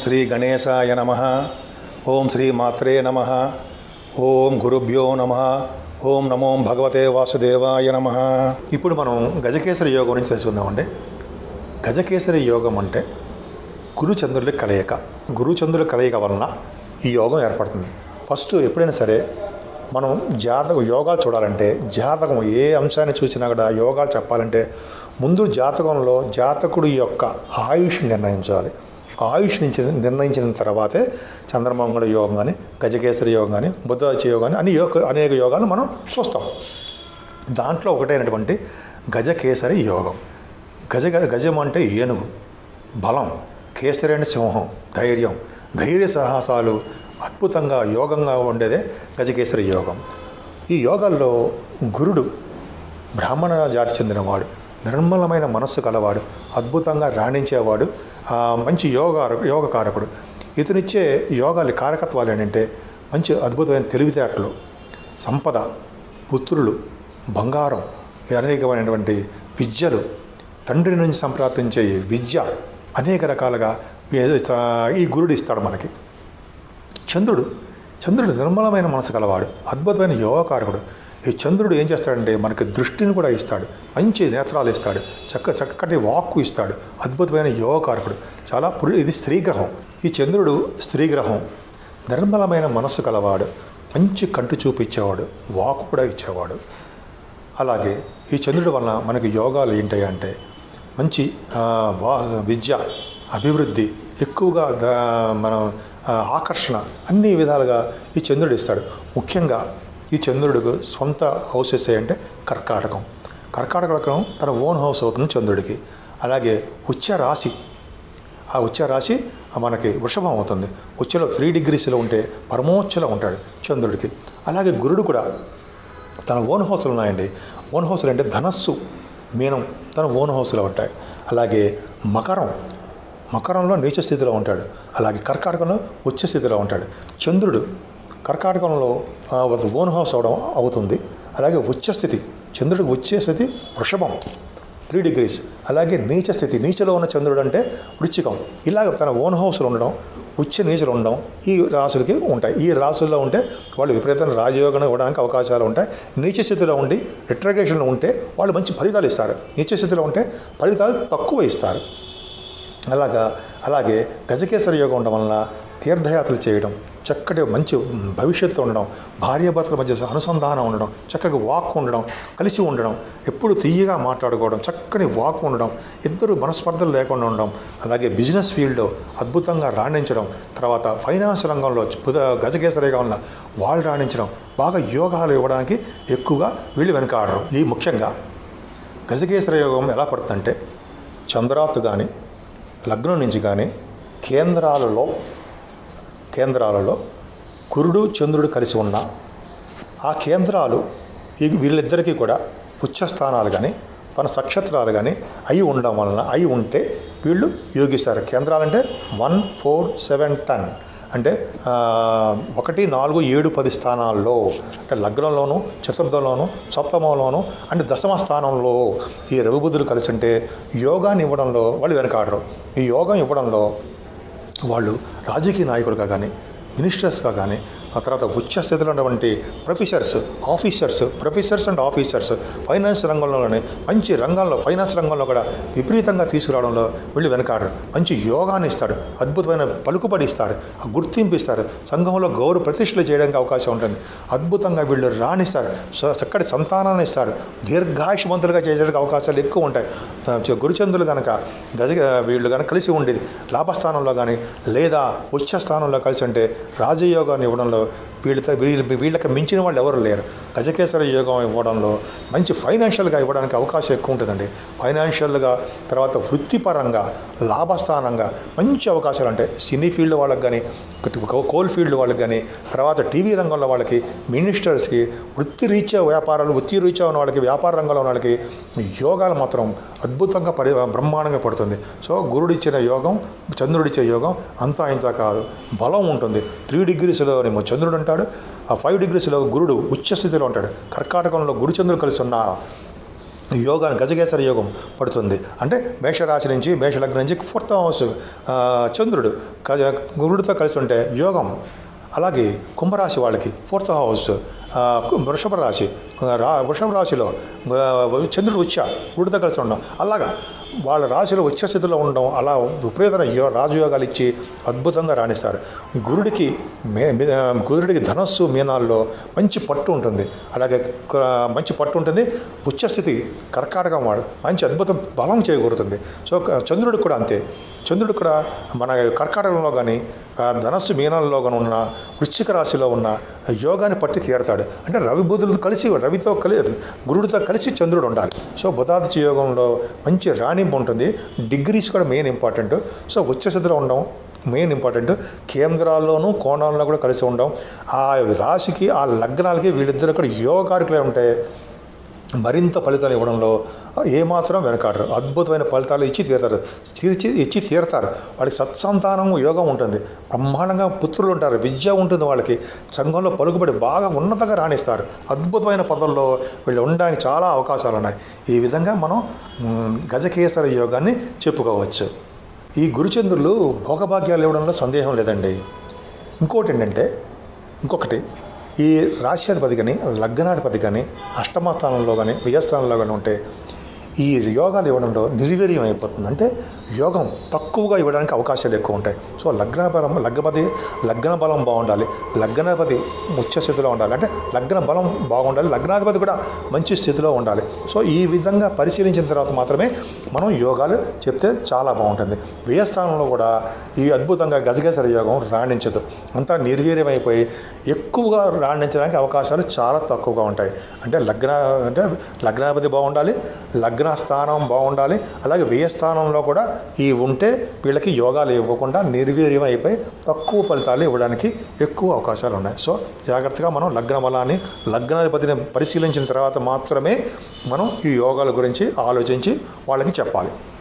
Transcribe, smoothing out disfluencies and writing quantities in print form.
శ్రీ గణేశాయ నమః. ఓం శ్రీ మాత్రే నమః. ఓం గురుభ్యో నమః. ఓం నమో భగవతే వాసుదేవాయ నమః. ఇప్పుడు మనం గజకేసరి యోగం గురించి తెలుసుకుందామండి. గజకేసరి యోగం అంటే గురుచంద్రుల కలయిక. గురుచంద్రుల కలయిక వలన ఈ యోగం ఏర్పడుతుంది. ఫస్ట్ ఎప్పుడైనా సరే మనం యోగాలు చూడాలంటే, జాతకం ఏ అంశాన్ని చూసినా కూడా యోగాలు చెప్పాలంటే ముందు జాతకంలో జాతకుడి యొక్క ఆయుష్ నిర్ణయించాలి. ఆయుష్ నుంచి నిర్ణయించిన తర్వాతే చంద్రమంగళ యోగం కానీ, గజకేసరి యోగం కానీ, బుధవాచి యోగం కానీ అనేక యోగాలు మనం చూస్తాం. దాంట్లో ఒకటైనటువంటి గజకేసరి యోగం. గజం అంటే ఏనుగు, బలం, కేసరి అంటే సింహం, ధైర్యం, ధైర్య సాహసాలు అద్భుతంగా యోగంగా ఉండేదే గజకేసరి యోగం. ఈ యోగాల్లో గురుడు బ్రాహ్మణ జాతి చెందినవాడు, నిర్మలమైన మనస్సు కలవాడు, అద్భుతంగా రాణించేవాడు, మంచి యోగకారకుడు. ఇతనిచ్చే యోగాలు కారకత్వాలు ఏంటంటే మంచి అద్భుతమైన తెలివితేటలు, సంపద, పుత్రులు, బంగారం, అనేకమైనటువంటి విద్యలు, తండ్రి నుంచి సంప్రాప్తించే విద్య, అనేక రకాలుగా ఈ గురుడు ఇస్తాడు మనకి. చంద్రుడు నిర్మలమైన మనసు కలవాడు, అద్భుతమైన యోగకారకుడు. ఈ చంద్రుడు ఏం చేస్తాడంటే మనకి దృష్టిని కూడా ఇస్తాడు, మంచి నేత్రాలు ఇస్తాడు, చక్కటి వాక్కు ఇస్తాడు, అద్భుతమైన యోగకారకుడు. ఇది స్త్రీగ్రహం. ఈ చంద్రుడు స్త్రీగ్రహం, నిర్మలమైన మనస్సు కలవాడు, మంచి కంటి చూపు ఇచ్చేవాడు, వాక్కు కూడా ఇచ్చేవాడు. అలాగే ఈ చంద్రుడి వలన మనకి యోగాలు ఏంటంటే మంచి విద్య, అభివృద్ధి, ఎక్కువగా మనం ఆకర్షణ, అన్ని విధాలుగా ఈ చంద్రుడు ఇస్తాడు. ముఖ్యంగా ఈ చంద్రుడికి సొంత హౌసెస్ అంటే కర్కాటకం తన ఓన్ హౌస్ అవుతుంది చంద్రుడికి. అలాగే ఉచ్చ రాశి మనకి వృషభం అవుతుంది. ఉచ్చలో 3 degreesలో ఉంటే పరమోచ్చలో ఉంటాడు చంద్రుడికి. అలాగే గురుడు కూడా తన ఓన్ హౌస్లు ఉన్నాయండి. ఓన్ హౌస్లు అంటే ధనస్సు, మీనం తన ఓన్ హౌస్లో ఉంటాయి. అలాగే మకరంలో నీచ స్థితిలో ఉంటాడు. అలాగే కర్కాటకంలో ఉచ్చ స్థితిలో ఉంటాడు. చంద్రుడు కర్కాటకంలో ఓన్ హౌస్ అవుతుంది. అలాగే ఉచ్చస్థితి, చంద్రుడికి వచ్చే స్థితి వృషభం 3 degrees. అలాగే నీచలో ఉన్న చంద్రుడు అంటే వృశ్చికం. ఇలాగ తన ఓన్ హౌస్లో ఉండడం, నీచలు ఉండడం ఈ రాశులకి ఉంటాయి. ఈ రాశుల్లో ఉంటే వాళ్ళు విపరీతమైన రాజయోగం ఇవ్వడానికి అవకాశాలు ఉంటాయి. నీచ స్థితిలో ఉండి రిట్రగేషన్లో ఉంటే వాళ్ళు మంచి ఫలితాలు ఇస్తారు. నీచ స్థితిలో ఉంటే ఫలితాలు తక్కువ ఇస్తారు. అలాగే గజకేసరి యోగం ఉండడం వలన తీర్థయాత్రలు చేయడం, చక్కటి మంచి భవిష్యత్తు ఉండడం, భార్యాభర్తల మధ్య అనుసంధానం ఉండడం, చక్కగా వాక్ ఉండడం, కలిసి ఉండడం, ఎప్పుడు తీయగా మాట్లాడుకోవడం, చక్కని వాక్ ఉండడం, ఇద్దరు మనస్పర్ధలు లేకుండా ఉండడం, అలాగే బిజినెస్ ఫీల్డ్లో అద్భుతంగా రాణించడం, తర్వాత ఫైనాన్స్ రంగంలో గజకేసరి యోగంలో వాళ్ళు రాణించడం, బాగా యోగాలు ఇవ్వడానికి ఎక్కువగా వీళ్ళు వెనకాడరు. ఈ ముఖ్యంగా గజకేసరి యోగం ఎలా పడుతుందంటే చంద్రాత్తు కానీ, లగ్నం నుంచి కానీ కేంద్రాలలో గురుడు చంద్రుడు కలిసి ఉన్న ఆ కేంద్రాలు వీళ్ళిద్దరికీ కూడా ఉచ్చస్థానాలు కానీ తన నక్షత్రాలు కానీ అయి ఉంటే వీళ్ళు యోగిస్తారు. కేంద్రాలంటే 1, 4, 7, 10 అంటే 1, 4, 7, 10 స్థానాల్లో, అంటే లగ్నంలోను, చతుర్థంలోను, సప్తమంలోను, అంటే దశమ స్థానంలో ఈ రవిబుధులు కలిసి ఉంటే యోగాన్ని ఇవ్వడంలో వాళ్ళు వెనకాడరు. ఈ యోగం ఇవ్వడంలో వాళ్ళు రాజకీయ నాయకులుగా కానీ, మినిస్టర్స్గా కానీ, ఆ తర్వాత ఉచ్చ స్థితిలో ఉన్నటువంటి ప్రొఫెసర్స్ అండ్ ఆఫీసర్స్ ఫైనాన్స్ రంగంలోనే మంచి రంగంలో, ఫైనాన్స్ రంగంలో కూడా విపరీతంగా తీసుకురావడంలో వీళ్ళు వెనకాడరు. మంచి యోగాన్ని ఇస్తాడు, అద్భుతమైన పలుకుబడి ఇస్తారు, గుర్తింపు ఇస్తారు, సంఘంలో గౌరవ ప్రతిష్టలు చేయడానికి అవకాశం ఉంటుంది. అద్భుతంగా వీళ్ళు రాణిస్తారు, చక్కటి సంతానాన్ని ఇస్తారు, దీర్ఘాయుష్మంతులుగా చేయడానికి అవకాశాలు ఎక్కువ ఉంటాయి. గురుచంద్రులు కనుక వీళ్ళు కనుక కలిసి ఉండేది లాభస్థానంలో కానీ లేదా ఉచ్చ స్థానంలో కలిసి ఉంటే రాజయోగాన్ని ఇవ్వడంలో వీళ్ళకి మించిన వాళ్ళు ఎవరు లేరు. గజకేసరి యోగం ఇవ్వడంలో మంచి ఫైనాన్షియల్గా ఇవ్వడానికి అవకాశం ఎక్కువ ఉంటుందండి. ఫైనాన్షియల్గా, తర్వాత వృత్తిపరంగా, లాభస్థానంగా మంచి అవకాశాలు ఉంటాయి. సినీ ఫీల్డ్ వాళ్ళకి కానీ, కోల్ ఫీల్డ్ వాళ్ళకి కానీ, తర్వాత టీవీ రంగంలో వాళ్ళకి, మినిస్టర్స్కి, వృత్తి రీత్యా ఉన్న వాళ్ళకి, వ్యాపార రంగంలో ఉన్న వాళ్ళకి యోగాలు మాత్రం అద్భుతంగా బ్రహ్మాండంగా పడుతుంది. సో గురుడిచ్చిన యోగం, చంద్రుడిచ్చే యోగం అంతా ఇంత కాదు, బలం ఉంటుంది. 3 degreesలో చంద్రుడు ఉంటాడు, ఆ 5 degreesలో గురుడు ఉచ్చ స్థితిలో ఉంటాడు. కర్కాటకంలో గురుచంద్రుడు కలిసి ఉన్న యోగాన్ని గజకేసర యోగం పడుతుంది. అంటే మేషరాశి నుంచి మేషలగ్నం నుంచి 4th హౌస్ చంద్రుడు గురుడితో కలిసి ఉంటే యోగం. అలాగే కుంభరాశి వాళ్ళకి 4th హౌస్ వృషభ రాశిలో చంద్రుడు గురుడితో కలిసి ఉండడం, అలాగా వాళ్ళ రాశిలో ఉచ్చ స్థితిలో ఉండడం, అలా విపరీతమైన రాజయోగాలు ఇచ్చి అద్భుతంగా రాణిస్తారు. ఈ గురుడికి ధనస్సు మీనాల్లో మంచి పట్టు ఉంటుంది. అలాగే మంచి పట్టు ఉంటుంది. ఉచ్చస్థితి కర్కాటకం వాడు మంచి అద్భుతం బలం చేకూరుతుంది. సో చంద్రుడు కూడా అంతే. చంద్రుడు కూడా మన కర్కాటకంలో కానీ ధనస్సు మీనాల్లో కానీ ఉన్న వృశ్చిక రాశిలో ఉన్న యోగాన్ని పట్టి తీరతాడు. అంటే గురుడితో కలిసి చంద్రుడు ఉండాలి. సో బుధాదిత్య యోగంలో మంచి రాణింపు ఉంటుంది. డిగ్రీస్ కూడా మెయిన్ ఇంపార్టెంట్. సో ఉచ్చస్థితిలో ఉండడం మెయిన్ ఇంపార్టెంట్. కేంద్రాల్లోనూ కోణాల్లో కూడా కలిసి ఉండడం, ఆ రాశికి ఆ లగ్నాలకి వీళ్ళిద్దరు కూడా యోగకారకులే ఉంటే మరింత ఫలితాలు ఇవ్వడంలో ఏమాత్రం వెనకాడరు. అద్భుతమైన ఫలితాలు ఇచ్చి తీరతారు. వాళ్ళకి సత్సంతానం యోగం ఉంటుంది. బ్రహ్మాండంగా పుత్రులు ఉంటారు. విద్య ఉంటుంది. వాళ్ళకి సంఘంలో పలుకుబడి బాగా ఉన్నతంగా రాణిస్తారు. అద్భుతమైన పదవుల్లో వీళ్ళు ఉండడానికి చాలా అవకాశాలు ఉన్నాయి. ఈ విధంగా మనం గజకేసర యోగాన్ని చెప్పుకోవచ్చు. ఈ గురుచంద్రులు భోగభాగ్యాలు ఇవ్వడంలో సందేహం లేదండి. ఇంకొకటి ఈ రాశ్యాధిపతి కానీ లగ్నాధిపతి కానీ అష్టమ స్థానంలో కానీ వ్యయస్థానంలో కానీ ఉంటే ఈ యోగాలు ఇవ్వడంలో నిర్వీర్యం అయిపోతుంది. అంటే యోగం తక్కువగా ఇవ్వడానికి అవకాశాలు ఎక్కువ ఉంటాయి. సో లగ్న బలం బాగుండాలి. లగ్నాధిపతి ఉచ్చ స్థితిలో ఉండాలి. అంటే లగ్న బలం బాగుండాలి. లగ్నాధిపతి కూడా మంచి స్థితిలో ఉండాలి. సో ఈ విధంగా పరిశీలించిన తర్వాత మాత్రమే మనం యోగాలు చెప్తే చాలా బాగుంటుంది. వ్యయస్థానంలో కూడా ఈ అద్భుతంగా గజకేసర యోగం రాణించదు. అంతా నిర్వీర్యం అయిపోయి ఎక్కువగా రాణించడానికి అవకాశాలు చాలా తక్కువగా ఉంటాయి. అంటే లగ్నాధిపతి బాగుండాలి, స్థానం బాగుండాలి. అలాగే వ్యయస్థానంలో కూడా ఈ ఉంటే వీళ్ళకి యోగాలు ఇవ్వకుండా నిర్వీర్యం అయిపోయి తక్కువ ఫలితాలు ఇవ్వడానికి ఎక్కువ అవకాశాలు ఉన్నాయి. సో జాగ్రత్తగా మనం లగ్న బలాన్ని లగ్నాధిపతిని పరిశీలించిన తర్వాత మాత్రమే మనం ఈ యోగాల గురించి ఆలోచించి వాళ్ళకి చెప్పాలి.